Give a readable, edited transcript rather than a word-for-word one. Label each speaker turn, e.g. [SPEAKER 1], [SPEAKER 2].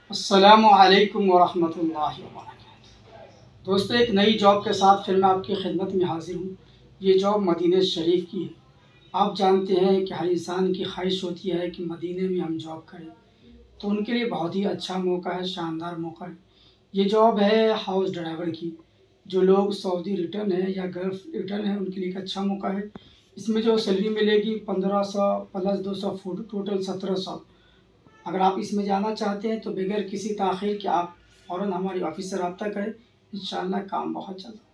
[SPEAKER 1] अस्सलामुअलैकुम वरहमतुल्लाहि वबरकातुहू। दोस्तों, एक नई जॉब के साथ फिर मैं आपकी खिदमत में हाजिर हूँ। ये जॉब मदीने शरीफ की है। आप जानते हैं कि हर इंसान की ख्वाहिश होती है कि मदीने में हम जॉब करें, तो उनके लिए बहुत ही अच्छा मौका है, शानदार मौका है। ये जॉब है हाउस ड्राइवर की। जो लोग सऊदी रिटर्न है या गल्फ रिटर्न है, उनके लिए एक अच्छा मौका है। इसमें जो सैलरी मिलेगी 1500 प्लस 200 फूड, टोटल 1700। अगर आप इसमें जाना चाहते हैं तो बगैर किसी ताख़ीर के आप फ़ौरन हमारे ऑफिस से रब्ता करें। इंशाअल्लाह काम बहुत जल्द।